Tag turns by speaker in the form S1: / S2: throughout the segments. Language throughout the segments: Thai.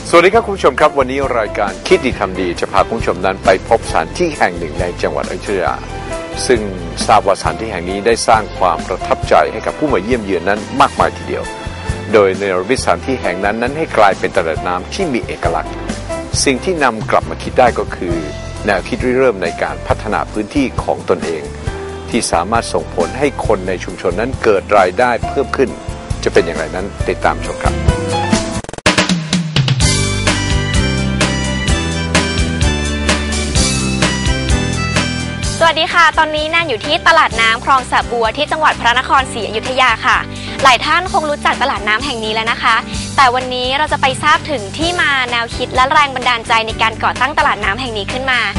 S1: สวัสดีครับคุณผู้ชมครับวันนี้รายการคิดดีทำดีจะพาคุณผู้ชมนั้นไปพบสถานที่แห่งหนึ่งในจังหวัดอยุธยาซึ่งทราบว่าสถานที่แห่งนี้ได้สร้างความประทับใจให้กับผู้มาเยี่ยมเยือนนั้นมากมายทีเดียวโดยเนรมิตสถานที่แห่งนั้นให้กลายเป็นตลาดน้ำที่มีเอกลักษณ์สิ่งที่นำกลับมาคิดได้ก็คือแนวคิดเริ่มในการพัฒนาพื้นที่ของตนเองที่สามารถส่งผลให้คนในชุมชนนั้นเกิดรายได้เพิ่มขึ้นจะเป็นอย่างไรนั้นติดตามชมครับ
S2: สวัสดีค่ะตอนนี้แนนอยู่ที่ตลาดน้ำคลองสระบัวที่จังหวัดพระนครศรีอยุธยาค่ะหลายท่านคงรู้จักตลาดน้ำแห่งนี้แล้วนะคะแต่วันนี้เราจะไปทราบถึงที่มาแนวคิดและแรงบันดาลใจในการก่อตั้งตลาดน้ำแห่งนี้ขึ้นมา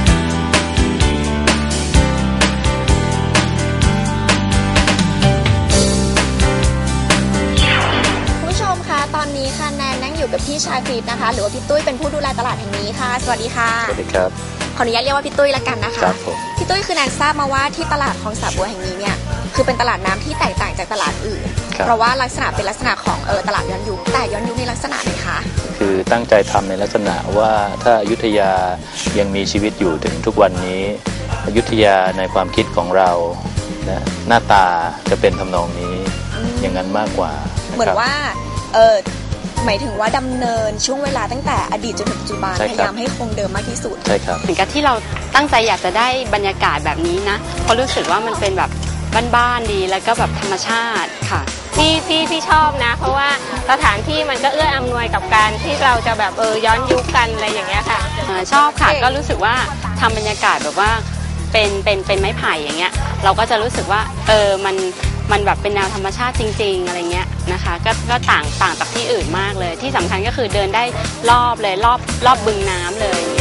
S2: ผู้ชมคะตอนนี้ค่ะแนนนั่งอยู่กับพี่ชาคริตนะคะหรือว่าพี่ตุ้ยเป็นผู้ดูแลตลาดแห่งนี้ค่ะสวัสดีค่ะ
S1: สวัสดีครับ
S2: ขออนุญาตเรียกว่าพี่ตุ้ยละกันนะคะพี่ตุ้ยคือแนนทราบมาว่าที่ตลาดคลองสระบัวแห่งนี้เนี่ยคือเป็นตลาดน้ำที่แตกต่างจากตลาดอื่นเพราะว่าลักษณะเป็นลักษณะของตลาดย้อนยุคแต่ย้อนยุคในลักษณะไหนคะ
S3: คือตั้งใจทำในลักษณะว่าถ้าอยุธยายังมีชีวิตอยู่ถึงทุกวันนี้อยุธยาในความคิดของเรานะหน้าตาจะเป็นทำนองนี้อย่างนั้นมากกว่า
S2: เหมือนว่าหมายถึงว่าดำเนินช่วงเวลาตั้งแต่อดีตจนถึงปัจจุบันพยายามให้คงเดิมมากที่สุด
S3: ใช่ครับ
S4: เหมือนกับที่เราตั้งใจอยากจะได้บรรยากาศแบบนี้นะเพราะรู้สึกว่ามันเป็นแบบบ้านๆดีแล้วก็แบบธรรมชาติค่ะ
S5: พี่ชอบนะเพราะว่าสถานที่มันก็เอื้ออำนวยกับการที่เราจะแบบย้อนยุคกันอะไรอย่างเงี้ยค่ะ
S4: ชอบค่ะก็รู้สึกว่าทำบรรยากาศแบบว่าเป็นไม้ไผ่อย่างเงี้ยเราก็จะรู้สึกว่ามันแบบเป็นแนวธรรมชาติจริงๆอะไรเงี้ยนะคะก็ต่างจากที่อื่นมากเลยที่สำคัญก็คือเดินได้รอบบึงน้ำเลย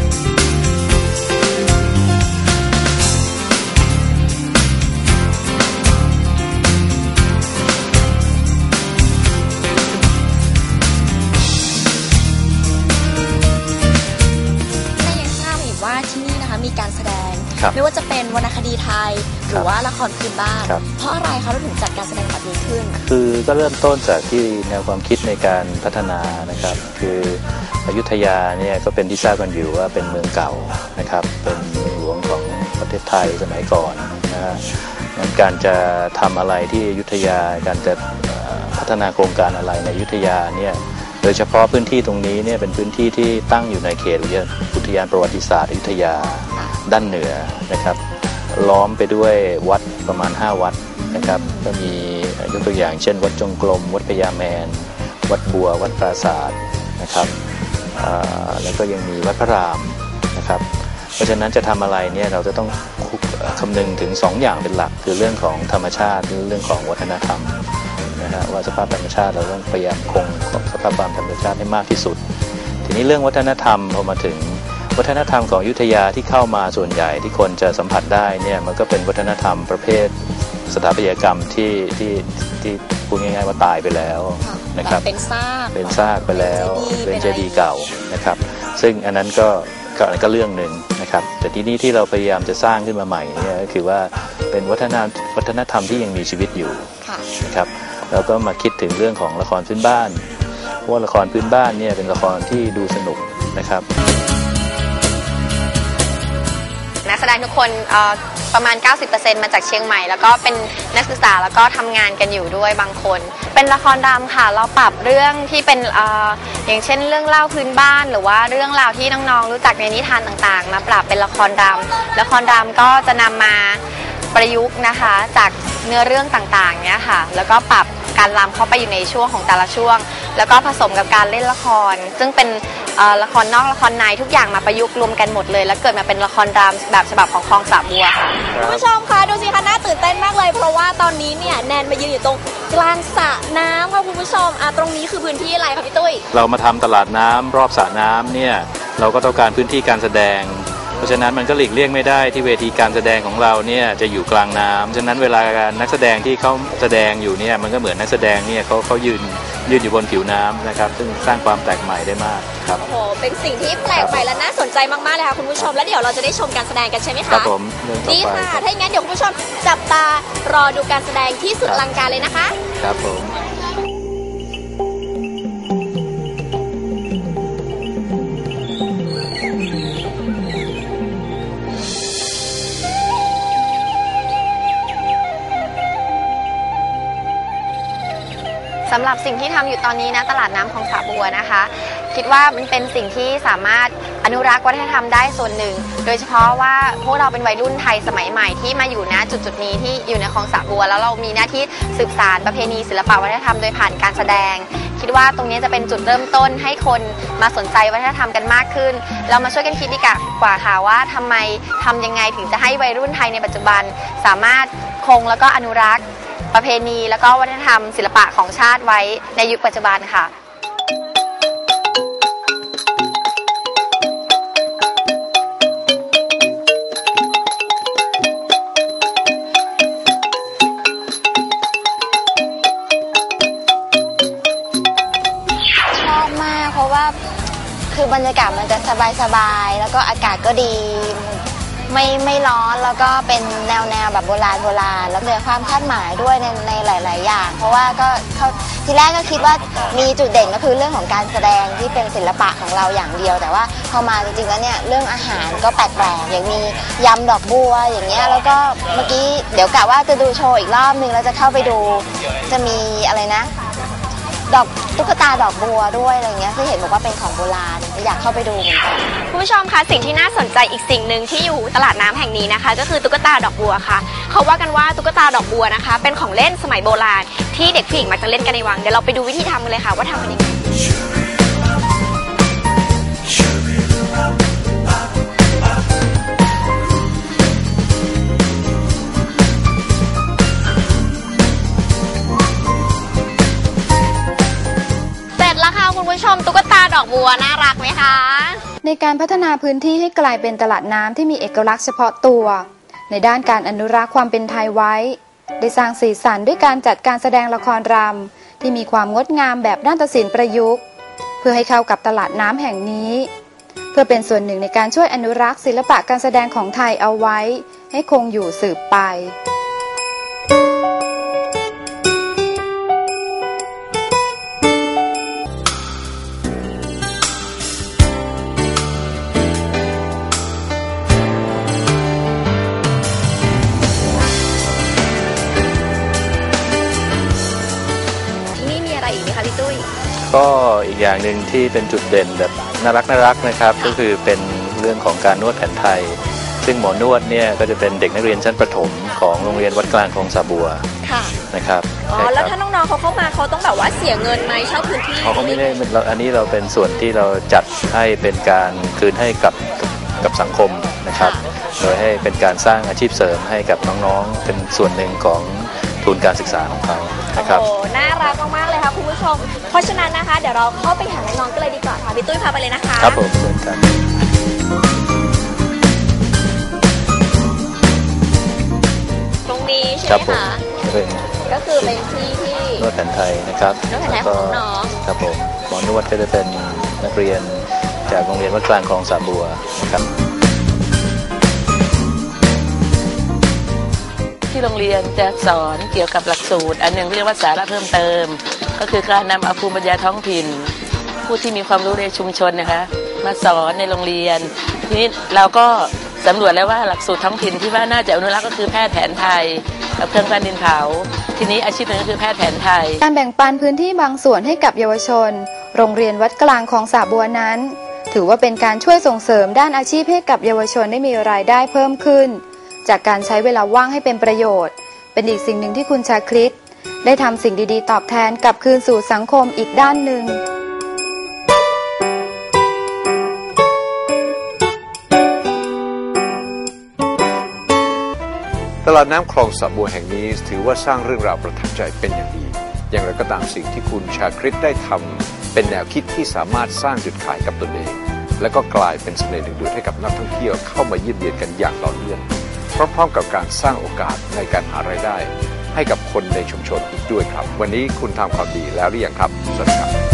S2: มีการแสดงไม่ว่าจะเป็นวรรณคดีไทยหรือว่าละครพื้นบ้านเพราะอะไรเขาถึงจัดการแสดงแบบนี้ขึ้น
S3: คือก็เริ่มต้นจากที่แนวความคิดในการพัฒนานะครับคืออยุธยาเนี่ยก็เป็นที่ทราบกันอยู่ว่าเป็นเมืองเก่านะครับเป็นเมืองหลวงของประเทศไทยสมัยก่อนนะฮะการจะทำอะไรที่อยุธยาการจะพัฒนาโครงการอะไรในอยุธยาเนี่ยโดยเฉพาะพื้นที่ตรงนี้เนี่ยเป็นพื้นที่ที่ตั้งอยู่ในเขตอุทยานประวัติศาสตร์อยุธยาด้านเหนือนะครับล้อมไปด้วยวัดประมาณ5วัดนะครับก็มียกตัวอย่างเช่นวัดจงกรมวัดพญาแมนวัดบัววัดปราสาทนะครับแล้วก็ยังมีวัดพระรามนะครับเพราะฉะนั้นจะทำอะไรเนี่ยเราจะต้องคำนึงถึง2อย่างเป็นหลักคือเรื่องของธรรมชาติหรือเรื่องของวัฒนธรรมนะฮะว่าสภาพธรรมชาติเราต้องพยายามคงสภาพความธรรมชาติให้มากที่สุดทีนี้เรื่องวัฒนธรรมพอมาถึงวัฒนธรรมของอยุธยาที่เข้ามาส่วนใหญ่ที่คนจะสัมผัสได้เนี่ยมันก็เป็นวัฒนธรรมประเภทสถาปัตยกรรมที่พูดง่ายๆว่าตายไปแล้วนะครับเป็นซากไปแล้วเป็นเจดีย์เก่านะครับซึ่งอันนั้นก็เรื่องหนึ่งนะครับแต่ที่นี่ที่เราพยายามจะสร้างขึ้นมาใหม่เนี่ยก็คือว่าเป็นวัฒนธรรมที่ยังมีชีวิตอยู่นะครับแล้วก็มาคิดถึงเรื่องของละครพื้นบ้านเพราะว่าละครพื้นบ้านเนี่ยเป็นละครที่ดูสนุกนะครับ
S2: นักแสดงทุกคนประมาณ 90% มาจากเชียงใหม่แล้วก็เป็นนักศึกษาแล้วก็ทำงานกันอยู่ด้วยบางคนเป็นละครรำค่ะเราปรับเรื่องที่เป็นอย่างเช่นเรื่องเล่าพื้นบ้านหรือว่าเรื่องราวที่น้องๆรู้จักในนิทานต่างๆมาปรับเป็นละครรำก็จะนำมาประยุกต์นะคะจากเนื้อเรื่องต่างๆเนี่ยค่ะแล้วก็ปรับการรำเข้าไปอยู่ในช่วงของแต่ละช่วงแล้วก็ผสมกับการเล่นละครซึ่งเป็นละครนอกละครในทุกอย่างมาประยุกต์รวมกันหมดเลยแล้วเกิดมาเป็นละครรำแบบฉบับของคลองสระบัวค่ะคุณผู้ชมคะดูสิคะน่าตื่นเต้นมากเลยเพราะว่าตอนนี้เนี่ยแนนมายืนอยู่ตรงกลางสระน้ำค่ะคุณผู้ชมตรงนี้คือพื้นที่อะไรคะพี่ตุ้ย
S3: เรามาทำตลาดน้ำรอบสระน้ำเนี่ยเราก็ต้องการพื้นที่การแสดงเพราะฉะนั้นมันก็หลีกเลี่ยงไม่ได้ที่เวทีการแสดงของเราเนี่ยจะอยู่กลางน้ำฉะนั้นเวลานักแสดงที่เขาแสดงอยู่เนี่ยมันก็เหมือนนักแสดงเนี่ยเขายืนอยู่บนผิวน้ำนะครับซึ่งสร้างความแปลกใหม่ได้มากครับ
S2: โอ้โหเป็นสิ่งที่แปลกใหม่และน่าสนใจมากๆเลยค่ะคุณผู้ชมและเดี๋ยวเราจะได้ชมการแสดงกันใช่ไหมคะ
S3: ครับผม
S2: ดีค่ะถ้าอย่างนั้นเดี๋ยวคุณผู้ชมจับตารอดูการแสดงที่สุดอลังการเลยนะคะ
S3: ครับผม
S2: คสำหรับสิ่งที่ทำอยู่ตอนนี้นะตลาดน้ำคลองสระบัวนะคะคิดว่ามันเป็นสิ่งที่สามารถอนุรักษ์วัฒนธรรมได้ส่วนหนึ่งโดยเฉพาะว่าพวกเราเป็นวัยรุ่นไทยสมัยใหม่ที่มาอยู่ณจุดนี้ที่อยู่ในคลองสระบัวแล้วเรามีหน้าที่สืบสานประเพณีศิลปะวัฒนธรรมโดยผ่านการแสดงคิดว่าตรงนี้จะเป็นจุดเริ่มต้นให้คนมาสนใจวัฒนธรรมกันมากขึ้นเรามาช่วยกันคิดดีกว่าค่ะว่าทำยังไงถึงจะให้วัยรุ่นไทยในปัจจุบันสามารถคงแล้วก็อนุรักษ์ประเพณีแล้วก็วัฒนธรรมศิลปะของชาติไว้ในยุคปัจจุบันค่ะชอบมากเพราะว่าคือบรรยากาศมันจะสบายๆแล้วก็อากาศก็ดีไม่ร้อนแล้วก็เป็นแนวแบบโบราณแล้วเหนือความคาดหมายด้วยในหลายๆอย่างเพราะว่าก็ทีแรกก็คิดว่ามีจุดเด่นก็คือเรื่องของการแสดงที่เป็นศิลปะของเราอย่างเดียวแต่ว่าพอมาจริงๆแล้วเนี่ยเรื่องอาหารก็แปลกๆอย่างมียำดอกบัวอย่างเงี้ยแล้วก็เมื่อกี้เดี๋ยวกะว่าจะดูโชว์อีกรอบนึงแล้วจะเข้าไปดูจะมีอะไรนะตุ๊กตาดอกบัวด้วยอะไรเงี้ยที่เห็นบอกว่าเป็นของโบราณอยากเข้าไปดูเหมือนกันคุณผู้ชมคะสิ่งที่น่าสนใจอีกสิ่งหนึ่งที่อยู่ตลาดน้ำแห่งนี้นะคะก็คือตุ๊กตาดอกบัวค่ะเขาว่ากันว่าตุ๊กตาดอกบัวนะคะเป็นของเล่นสมัยโบราณที่เด็กผู้หญิงมักจะเล่นกันในวังเดี๋ยวเราไปดูวิธีทำกันเลยค่ะว่าทำเป็นยังไงคุณผู้ชมตุ๊กตาดอกบัวน่ารักไหมคะ
S6: ในการพัฒนาพื้นที่ให้กลายเป็นตลาดน้ำที่มีเอกลักษณ์เฉพาะตัวในด้านการอนุรักษ์ความเป็นไทยไว้ได้สร้างสีสันด้วยการจัดการแสดงละครรำที่มีความงดงามแบบนาฏศิลป์ประยุกต์เพื่อให้เข้ากับตลาดน้ำแห่งนี้เพื่อเป็นส่วนหนึ่งในการช่วยอนุรักษ์ศิลปะการแสดงของไทยเอาไว้ให้คงอยู่สืบไป
S3: ก็อีกอย่างหนึ่งที่เป็นจุดเด่นแบบน่ารักนะครับก็คือเป็นเรื่องของการนวดแผนไทยซึ่งหมอนวดเนี่ยก็จะเป็นเด็กนักเรียนชั้นประถมของโรงเรียนวัดกลางคลองสระบัวนะครับ
S2: แล้วถ้าน้องๆเขาเข้ามาเขาต้องแบบว่าเสียเงินไหมเช่าพื้นที่
S3: เขาไม่ได้อันนี้เราเป็นส่วนที่เราจัดให้เป็นการคืนให้กับสังคมนะครับโดยให้เป็นการสร้างอาชีพเสริมให้กับน้องๆเป็นส่วนหนึ่งของทุนการศึกษาของเขานะครับ
S2: โอ้น่ารักมากๆเลยค่ะคุณผู้ชมเพราะฉะนั้นนะคะเดี๋ยวเราเข้าไปหาน้องๆกันเลยดีกว่าค่ะพี่ตุ้ยพาไปเลยนะคะ
S3: ครับผมเชิญครับ
S2: ตรงนี้ใช่ไหมคะก็คือเป็นที่
S3: นวดแผนไทยนะครับ
S2: นวดแผนไทยของน้อง
S3: ครับผมหมอนวดก็จะเป็นนักเรียนจากโรงเรียนวัดกลางคลองสระบัวนะครับ
S7: ที่โรงเรียนจะสอนเกี่ยวกับหลักสูตรอันหนึ่งเรียกว่าสาระเพิ่มเติมก็คือการนำเอาภูมิปัญญาท้องถิ่นผู้ที่มีความรู้ในชุมชนนะคะมาสอนในโรงเรียนทีนี้เราก็สำรวจแล้วว่าหลักสูตรท้องถิ่นที่ว่าน่าจะอนุรักษ์ก็คือแพทย์แผนไทยกับเครื่องปั้นดินเผาทีนี้อาชีพหนึ่งก็คือแพทย์แผนไทย
S6: การแบ่งปันพื้นที่บางส่วนให้กับเยาวชนโรงเรียนวัดกลางคลองสระบัวนั้นถือว่าเป็นการช่วยส่งเสริมด้านอาชีพให้กับเยาวชนได้มีรายได้เพิ่มขึ้นจากการใช้เวลาว่างให้เป็นประโยชน์เป็นอีกสิ่งหนึ่งที่คุณชาคริตได้ทำสิ่งดีๆตอบแทนกลับคืนสู่สังคมอีกด้านหนึ่ง
S1: ตลาดน้ำคลองสระบัวแห่งนี้ถือว่าสร้างเรื่องราวประทับใจเป็นอย่างดีอย่างไรก็ตามสิ่งที่คุณชาคริตได้ทำเป็นแนวคิดที่สามารถสร้างจุดขายกับตนเองและก็กลายเป็นเสน่ห์ดึงดูดให้กับนักท่องเที่ยวเข้ามาเยี่ยมเยียนกันอย่างต่อเนื่องพร้อมๆกับการสร้างโอกาสในการหารายได้ให้กับคนในชุมชนอีกด้วยครับวันนี้คุณทำความดีแล้วหรือยังครับสวัสดีครับ